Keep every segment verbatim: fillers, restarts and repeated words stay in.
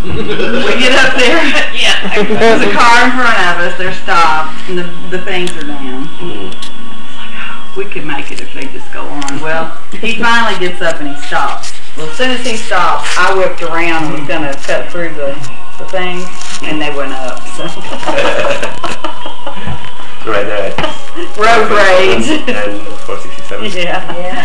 We get up there, yeah, there's a car in front of us, they're stopped, and the, the things are down. We could make it if they just go on. Well, he finally gets up and he stops. Well, as soon as he stopped, I whipped around and was going to cut through the, the thing, and they went up. So. Right there. Road rage. And four sixty-seven. Yeah. Yeah.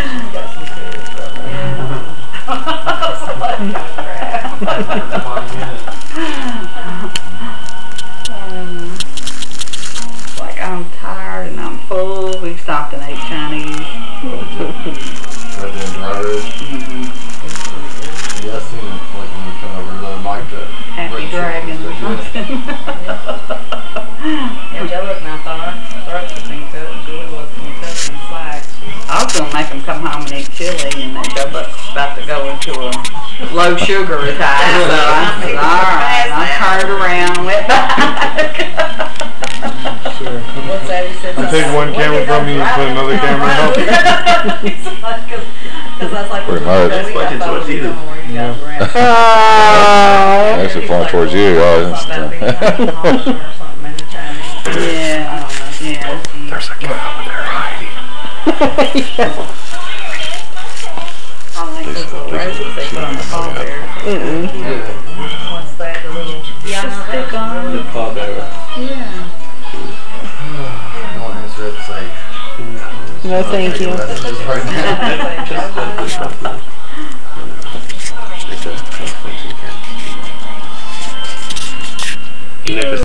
um, like I'm tired and I'm full. We stopped and ate Chinese. Right there in Dry Ridge. Mm-hmm. Yeah, I seen it like when we come over the mic that Happy Dragon or something. Yeah, Joe looked and I thought our throats had been cut and Julie wasn't going to cut some slack. I was going to make them come home and eat chili, and then Joe Buck's about to go into a low sugar attack. So I said, alright, I turned around and went back. Sure. What's that? He said, I'll take one camera from you and put another camera up. Pretty much. That's what you told you. Yeah. Oh. Actually flying towards you. Oh, that's Yeah, yeah. There's a cow there hiding. I like those little roses they put on the fall bear. Mm-mm. What's that? The little... Yeah, Just stick on. The pallbearer. Yeah. I don't answer it, say, No, thank you. messages right now. Just, uh,